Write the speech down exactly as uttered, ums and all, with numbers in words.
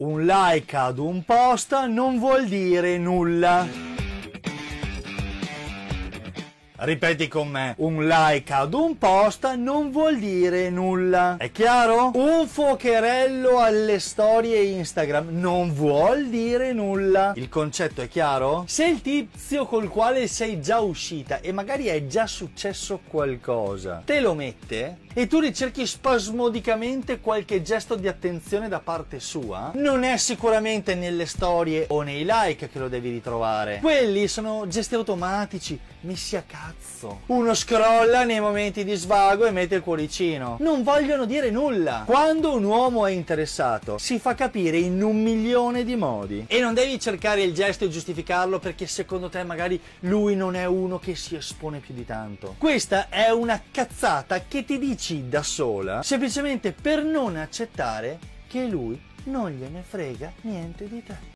Un like ad un post non vuol dire nulla. Ripeti con me, un like ad un post non vuol dire nulla. È chiaro? Un fuocherello alle storie Instagram non vuol dire nulla. Il concetto è chiaro? Se il tizio col quale sei già uscita e magari è già successo qualcosa te lo mette e tu ricerchi spasmodicamente qualche gesto di attenzione da parte sua, non è sicuramente nelle storie o nei like che lo devi ritrovare. Quelli sono gesti automatici, messi a cazzo. Uno scrolla nei momenti di svago e mette il cuoricino. Non vogliono dire nulla. Quando un uomo è interessato, si fa capire in un milione di modi. E non devi cercare il gesto e giustificarlo perché secondo te magari lui non è uno che si espone più di tanto. Questa è una cazzata che ti dici da sola, semplicemente per non accettare che lui non gliene frega niente di te.